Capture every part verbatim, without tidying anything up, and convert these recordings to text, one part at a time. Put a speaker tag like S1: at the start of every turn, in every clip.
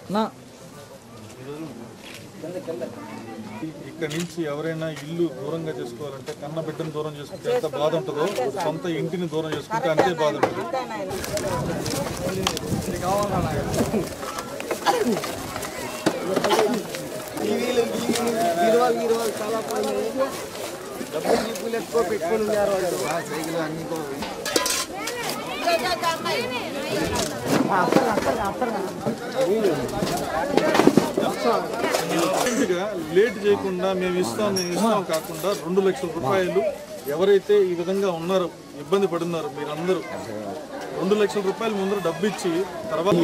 S1: ఇక్కడ నుంచి ఎవరైనా ఇల్లు దూరంగా చేసుకోవాలంటే కన్న బిడ్డను దూరం చేసుకుంటే ఎంత బాధ ఉంటుందో సొంత ఇంటిని దూరం చేసుకుంటే అంతే బాధ ఉంటుంది. లేట్ చేయకుండా మేము ఇస్తాం మేము ఇస్తాం కాకుండా రెండు లక్షల రూపాయలు ఎవరైతే ఈ విధంగా ఉన్నారో ఇబ్బంది పడున్నారో మీరందరూ రెండు లక్షల రూపాయలు ముందర డబ్బు ఇచ్చి తర్వాత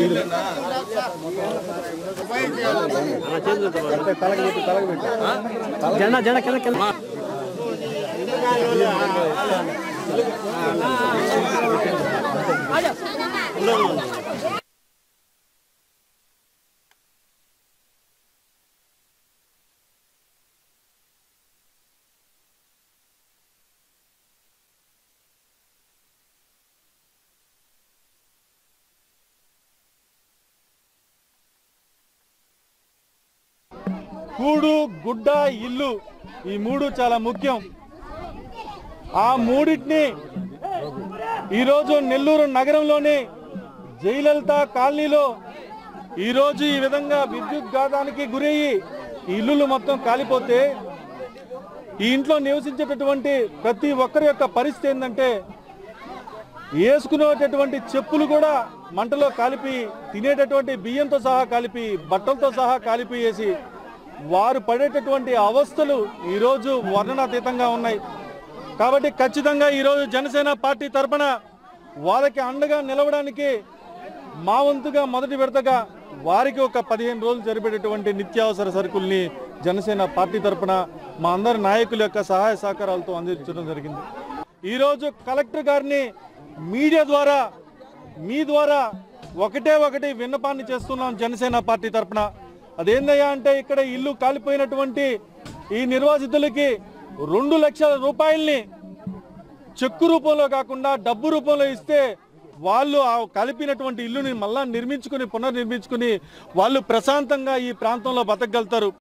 S1: కూడు గుడ్డ ఇల్లు ఈ మూడు చాలా ముఖ్యం. ఆ మూడింటిని ఈరోజు నెల్లూరు నగరంలోని జయలలిత కాలనీలో ఈరోజు ఈ విధంగా విద్యుత్ ఘాతానికి గురయ్యి ఇల్లులు మొత్తం కాలిపోతే ఈ ఇంట్లో నివసించేటటువంటి ప్రతి ఒక్కరి యొక్క పరిస్థితి ఏంటంటే వేసుకునేటటువంటి చెప్పులు కూడా మంటలో కాలిపి, తినేటటువంటి బియ్యంతో సహా కాలిపి, బట్టలతో సహా కాలిపోయేసి వారు పడేటటువంటి అవస్థలు ఈరోజు వర్ణనాతీతంగా ఉన్నాయి. కాబట్టి ఖచ్చితంగా ఈరోజు జనసేన పార్టీ తరఫున వాళ్ళకి అండగా నిలవడానికి మా వంతుగా మొదటి విడతగా వారికి ఒక పదిహేను రోజులు జరిపేటటువంటి నిత్యావసర సరుకుల్ని జనసేన పార్టీ తరఫున మా అందరి నాయకుల యొక్క సహాయ సహకారాలతో అందించడం జరిగింది. ఈరోజు కలెక్టర్ గారిని మీడియా ద్వారా మీ ద్వారా ఒకటే ఒకటి విన్నపాన్ని చేస్తున్నాం జనసేన పార్టీ తరఫున. అదేందయ్యా అంటే ఇక్కడ ఇల్లు కాలిపోయినటువంటి ఈ నిర్వాసితులకి రెండు లక్షల రూపాయల్ని చెక్కు రూపంలో కాకుండా డబ్బు రూపంలో ఇస్తే వాళ్ళు ఆ కలిపినటువంటి ఇల్లుని మళ్ళా నిర్మించుకుని పునర్నిర్మించుకుని వాళ్ళు ప్రశాంతంగా ఈ ప్రాంతంలో బతకగలుగుతారు.